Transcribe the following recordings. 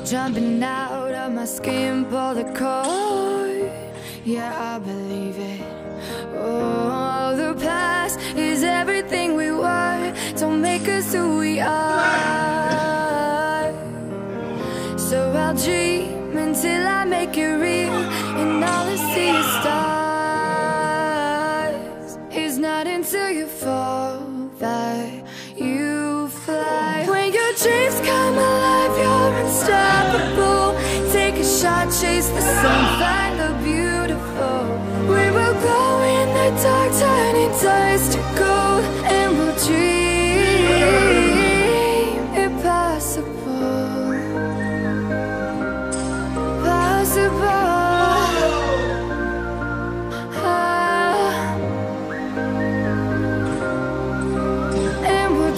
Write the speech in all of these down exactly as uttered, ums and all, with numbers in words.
jumping out of my skin, pull the cord. Yeah, I believe it. Oh, the past is everything we were. Don't make us who we are. So I'll dream until I make it real, and all I see is stars. It's not until you fall that you fly. When your dreams come alive, you're unstoppable. Take a shot, chase the sun, find the beautiful. We will glow in the dark, turning dust to gold, and we'll dream impossible. Possible. Ah. And we'll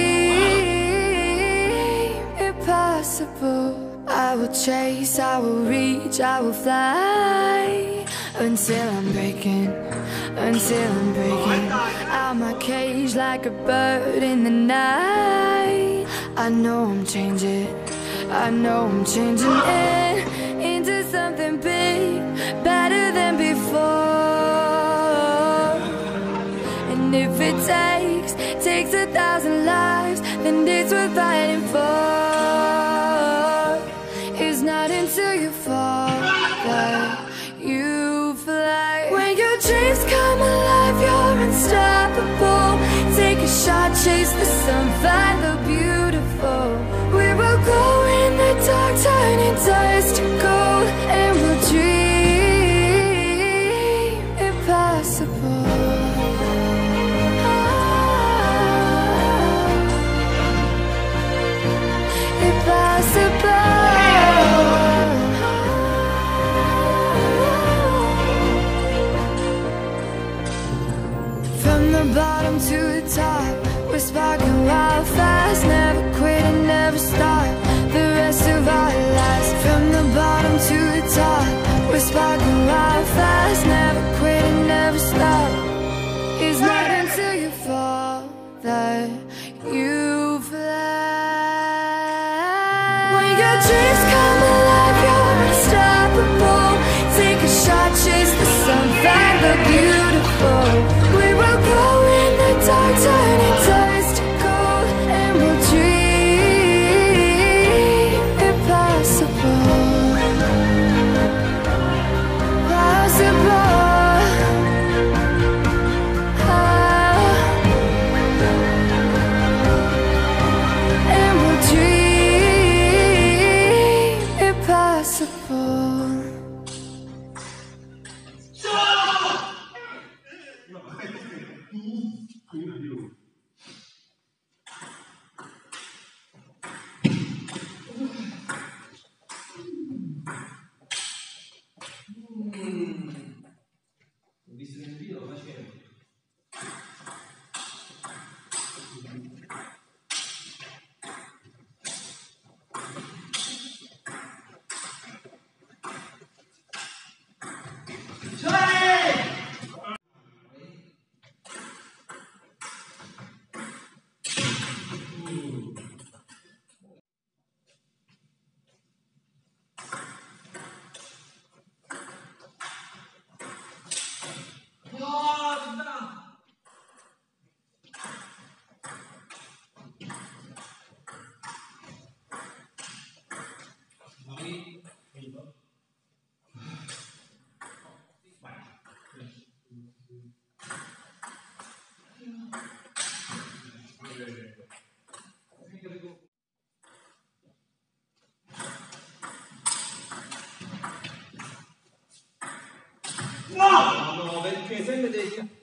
dream impossible. I will chase, I will reach, I will fly, until I'm breaking, until I'm breaking out my cage like a bird in the night. I know I'm changing, I know I'm changing it into something big, better than before. And if it takes, takes a thousand lives, then it's worth fighting for. It's not until you fall that you fly. When your dreams come alive, you're unstoppable. Take a shot, chase the sun, find the beautiful. We will go in the dark, turning dust to gold, and we'll dream impossible. Ah, impossible. From the bottom to the top, we're sparking wild fast. Never quit and never stop the rest of our lives. From the bottom to the top, we're sparking wild fast. Never quit and never stop. It's not until you fall that you fly. When your dreams come alive, you're unstoppable. Take a shot, chase the sun, find the beautiful. We will go in the dark, turning dust to gold, and we'll dream impossible. Possible. Ah. And we'll dream impossible. Ho visto nel video, lo facevo. No, no, perché sempre devi